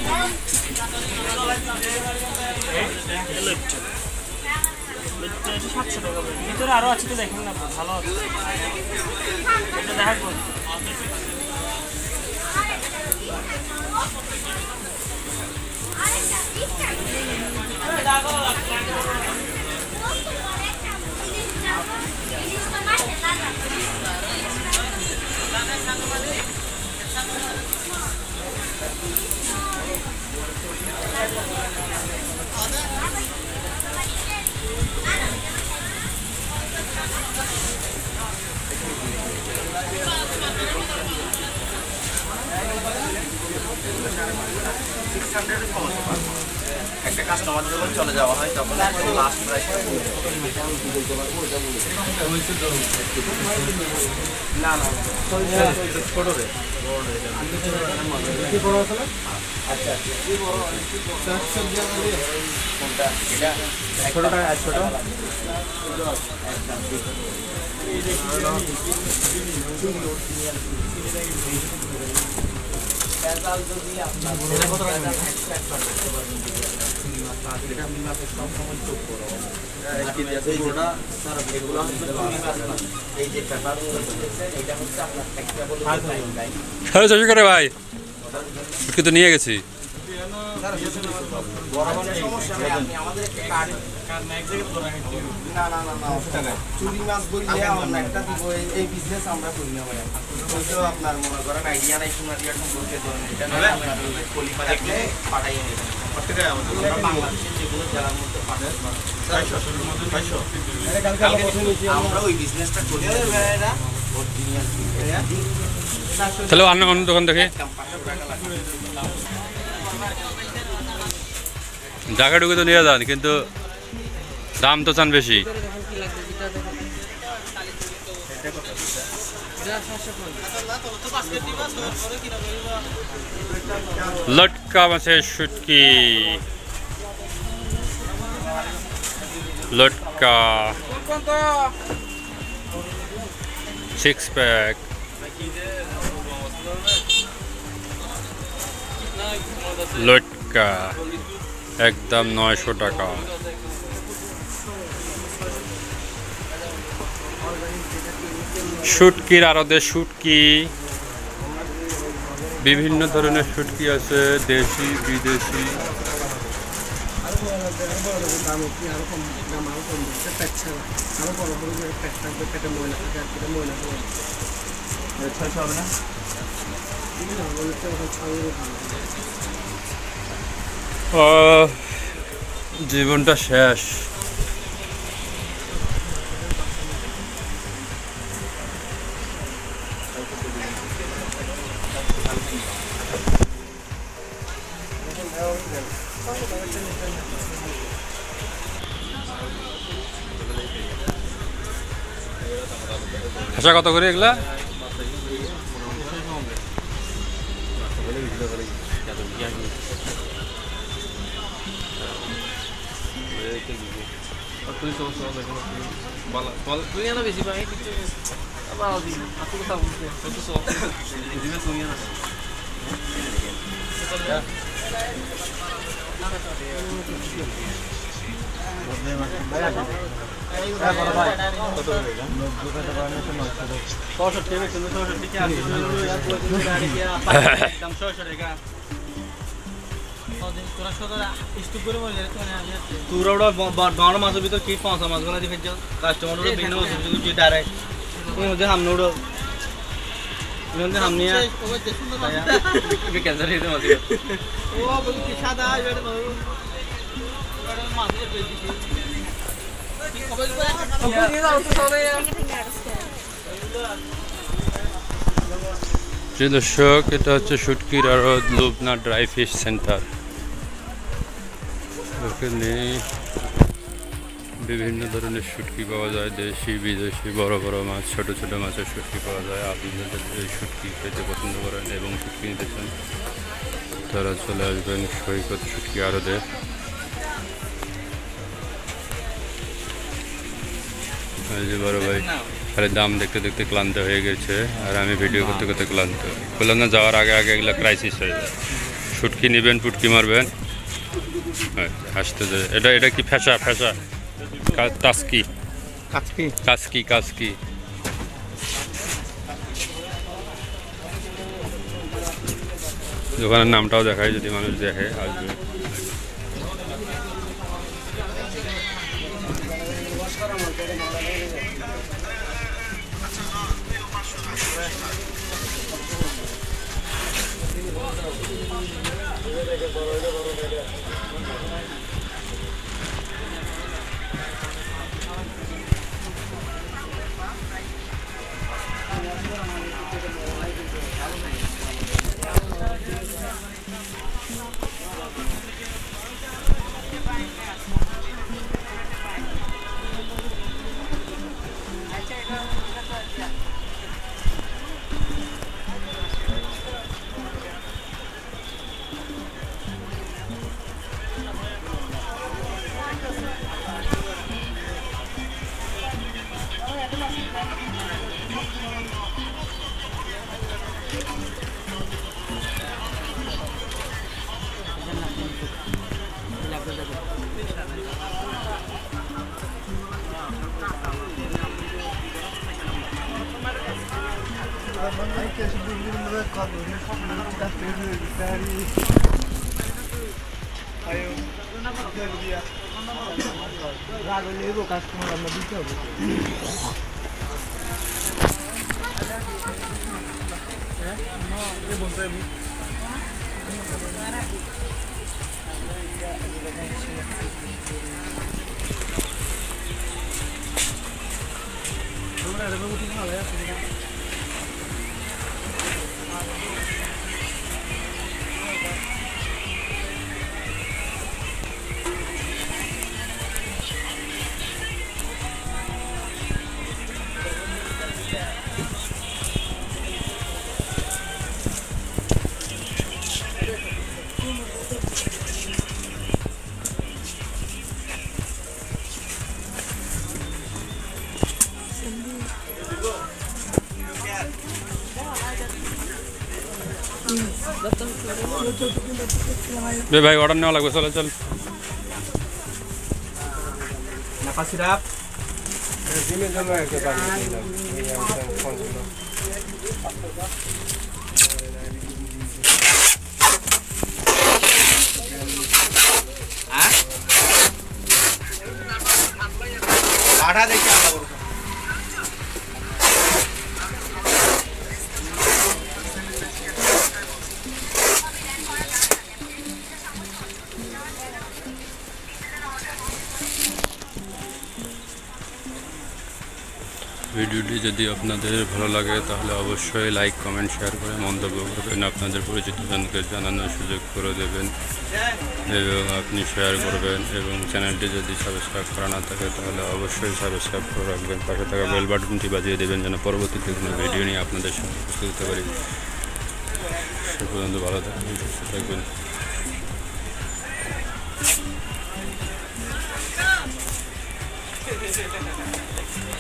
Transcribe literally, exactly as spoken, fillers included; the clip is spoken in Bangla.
সাতশো টাকা ভিতরে আরো আছে তো দেখেন না ভালো এটা দেখাবো একটা কাস্টমার যখন চলে যাওয়া হয় তখন লাস্ট প্রাইস না না ছোট রে কি বড় আছে আচ্ছা কি বড় সবজি কোনটা এটা ছোটটা ছোট পেঁয়াজ যদি আপনার এটা কত টাকা এটা আমি মাপে সব সময় চোখ করব কি আছে পুরোটা স্যার এগুলো হচ্ছে চুরি মাছ না এই যে পেপার দেখছেন এটা হচ্ছে আপনার একটা বলে লাইন হ্যালো চাচু করে ভাই কি তো নিয়ে গেছি স্যার বড় মানে সমস্যা নাই আপনি আমাদের একটা কার্ড কার্ড না এক জায়গায় ধরা হচ্ছে না না না না চুরি মাছ বললে আমরা একটা দিব এই বিজনেস আমরা করি না ভাই তো আপনার মনে করেন আইডিয়া নাই সোনা দিয়া সম্পর্কে ধরেন এটা না আপনার কলিমা দেখলে পাঠাইয়ে নেবেন প্রত্যেকটা আমরা বাংলাদেশের যেগুলো জেলার মধ্যে পাঠাই ছয়শো এর মধ্যে ছয়শো আমরা ওই বিজনেসটা করি এটা অরিজিনাল তাহলে অন্য অন্য দোকান দেখে ঢাকা ঢুকে তো নিয়ে যান কিন্তু দাম তো চান বেশি লটকা মাছের শুটকি লটকা সিক্স প্যাক লটকা একদম নয়শো টাকা শুটকির আরদে শুটকি বিভিন্ন ধরনের শুটকি আছে দেশি বিদেশি জীবনটা শেষ ভাষা কত করে এগুলা বেশি পাই তোরা ওটা গাঁড় মাছের ভিতর কি পাঁচা মাছগুলো দিয়ে ফেলছে কাস্টমার ওটা ভিন্ন যে ডাইরেক্ট মধ্যে হামনে ওটা মধ্যে হামনে ক্যান্সার হয়েছে মাছ ও বলি কি সাদা এবারে মাছ প্রিয় দর্শক এটা হচ্ছে শুটকির আড়ত লুবনা ড্রাই ফিশ সেন্টার এখানে বিভিন্ন ধরনের শুটকি পাওয়া যায় দেশি বিদেশি বড় বড় মাছ ছোট ছোট মাছের শুটকি পাওয়া যায় আপনাদের এই শুটকি খেতে পছন্দ করেন এবং শুটকি নিতে চান তারা চলে আসবেন সৈকত শুটকি আড়তে এই যে বড় ভাই খালি দাম দেখতে দেখতে ক্লান্ত হয়ে গেছে আর আমি ভিডিও করতে করতে ক্লান্ত বললাম না যাওয়ার আগে আগে এগুলো ক্রাইসিস হয়ে যায় শুটকি নেবেন, পুটকি মারবেন। আসতে দে। এটা এটা কি ফেসা ফেসা কাসকি কাচকি কাসকি কাসকি দোকানের নামটাও দেখায়, যদি মানুষ দেখে আসবে। বে ভাই অর্ডার নেওয়া লাগবে, চলো চল। নাপা সিরাপ আঠা দেখি আঠা করো। ভিডিওটি যদি আপনাদের ভালো লাগে তাহলে অবশ্যই লাইক কমেন্ট শেয়ার করে মন্তব্য করবেন, আপনাদের পরিচিত জনকে জানানোর সুযোগ করে দেবেন এবং আপনি শেয়ার করবেন। এবং চ্যানেলটি যদি সাবস্ক্রাইব করা না থাকে তাহলে অবশ্যই সাবস্ক্রাইব করে রাখবেন, পাশে থাকা বেল বাটনটি বাজিয়ে দেবেন যেন পরবর্তীতে কোনো ভিডিও নিয়ে আপনাদের সাথে উপস্থিত হতে পারি। সে পর্যন্ত ভালো থাকবেন, সুস্থ থাকবেন।